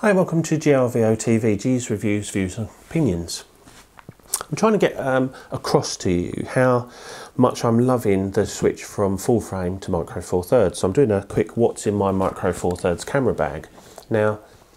Hi, welcome to GRVOTV, G's Reviews, Views and Opinions. I'm trying to get across to you how much I'm loving the switch from full frame to micro four thirds. So I'm doing a quick what's in my micro four thirds camera bag. Now,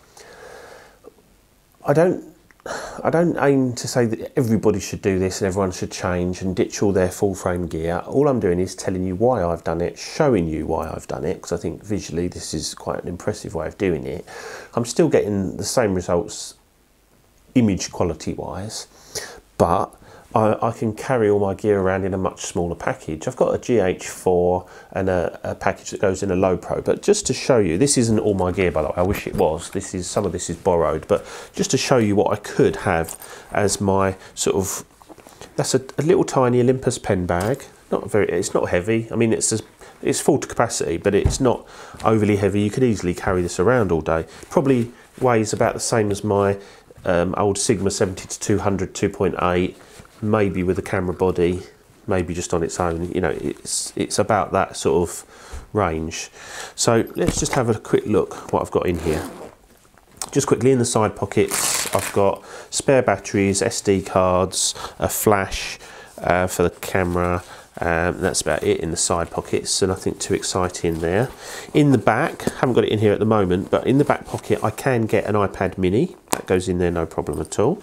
I don't aim to say that everybody should do this and everyone should change and ditch all their full frame gear. All I'm doing is telling you why I've done it, showing you why I've done it, because I think visually this is quite an impressive way of doing it. I'm still getting the same results image quality wise, but I can carry all my gear around in a much smaller package. I've got a GH4 and a package that goes in a low pro, but just to show you, this isn't all my gear by the way, I wish it was. Some of this is borrowed, but just to show you what I could have as my sort of, that's a little tiny Olympus pen bag. It's not heavy. I mean, it's full to capacity, but it's not overly heavy. You could easily carry this around all day. Probably weighs about the same as my old Sigma 70-200 2.8. maybe with a camera body, maybe just on its own. You know, it's about that sort of range. So let's just have a quick look what I've got in here. Just quickly, in the side pockets I've got spare batteries, SD cards, a flash for the camera. That's about it in the side pockets, so nothing too exciting there. In the back, haven't got it in here at the moment, but in the back pocket I can get an iPad mini. That goes in there, no problem at all.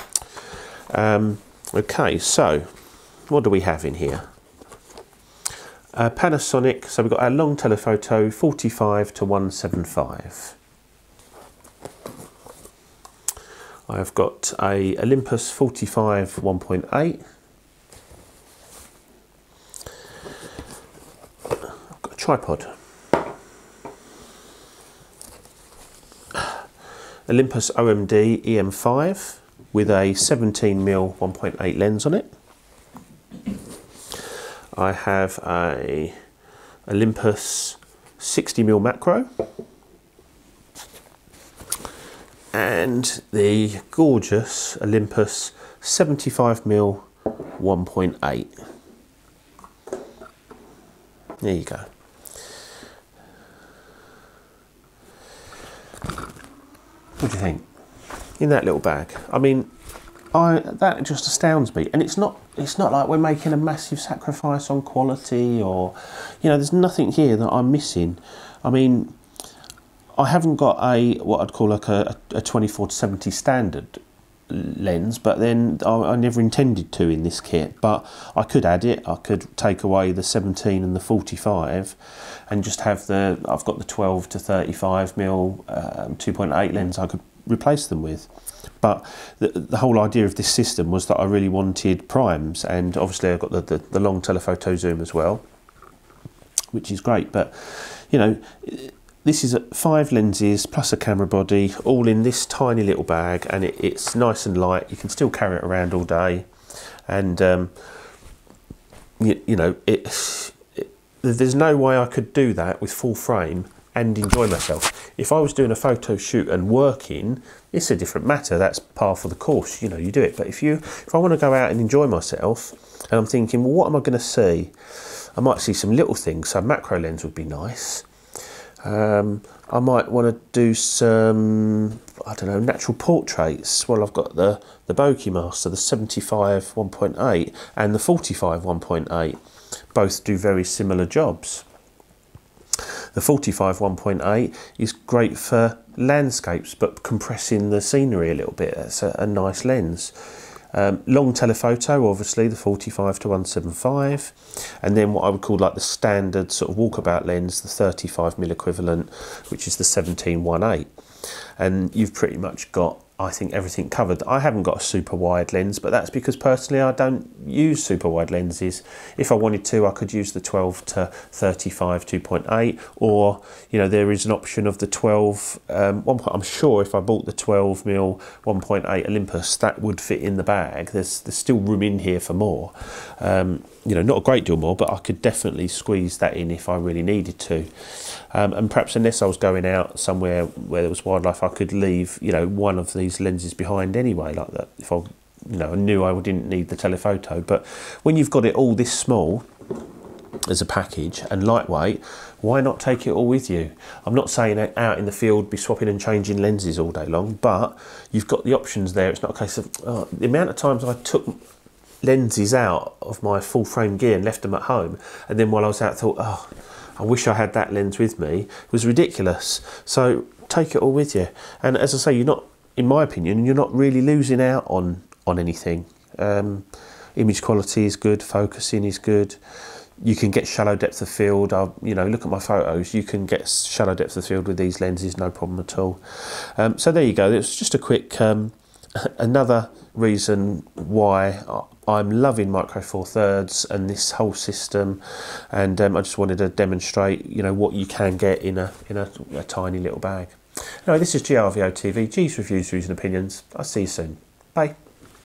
Okay, so what do we have in here? Panasonic, so we've got our long telephoto 45-175. I've got a Olympus 45 1.8. I've got a tripod. Olympus OMD EM5 with a 17mm 1.8 lens on it. I have a Olympus 60mm macro and the gorgeous Olympus 75mm 1.8. There you go. What do you think? In that little bag, I mean, that just astounds me. And it's not like we're making a massive sacrifice on quality, or, you know, there's nothing here that I'm missing. I mean, I haven't got what I'd call like a 24-70 standard lens, but then I never intended to in this kit, but I could add it. I could take away the 17 and the 45 and just have I've got the 12-35mm 2.8 lens I could replace them with. But the whole idea of this system was that I really wanted primes, and obviously I've got the long telephoto zoom as well, which is great. But you know, this is 5 lenses plus a camera body, all in this tiny little bag, and it's nice and light. You can still carry it around all day, and you know, there's no way I could do that with full frame and enjoy myself. If I was doing a photo shoot and working, it's a different matter. That's par for the course, you know, you do it. But if I want to go out and enjoy myself, and I'm thinking, well, what am I going to see? I might see some little things. So macro lens would be nice. I might want to do some, I don't know, natural portraits. Well, I've got the Bokeh Master, the 75 1.8 and the 45 1.8. Both do very similar jobs. The 45 1.8 is great for landscapes, but compressing the scenery a little bit. That's a nice lens. Long telephoto, obviously, the 45-175, and then what I would call like the standard sort of walkabout lens, the 35mm equivalent, which is the 17-1.8. And you've pretty much got, I think, everything covered. I haven't got a super wide lens, but that's because personally I don't use super wide lenses. If I wanted to, I could use the 12-35 2.8, or you know, there is an option of the 12. I'm sure if I bought the 12mm 1.8 Olympus, that would fit in the bag. There's still room in here for more. You know, not a great deal more, but I could definitely squeeze that in if I really needed to. And perhaps unless I was going out somewhere where there was wildlife, I could leave, you know, one of these lenses behind anyway, like that. If I, you know, knew I didn't need the telephoto. But when you've got it all this small as a package and lightweight, why not take it all with you? I'm not saying out in the field be swapping and changing lenses all day long, but you've got the options there. It's not a case of the amount of times I took lenses out of my full frame gear and left them at home, and then while I was out thought, oh, I wish I had that lens with me. It was ridiculous. So take it all with you. And as I say, you're not, in my opinion, you're not really losing out on anything. Image quality is good, focusing is good. You can get shallow depth of field. You know, look at my photos. You can get shallow depth of field with these lenses, no problem at all. So there you go. It was just a quick another reason why I'm loving Micro Four Thirds and this whole system, and I just wanted to demonstrate, you know, what you can get in a tiny little bag. Anyway, this is GRVOTV, G's Reviews, Views and Opinions. I'll see you soon. Bye.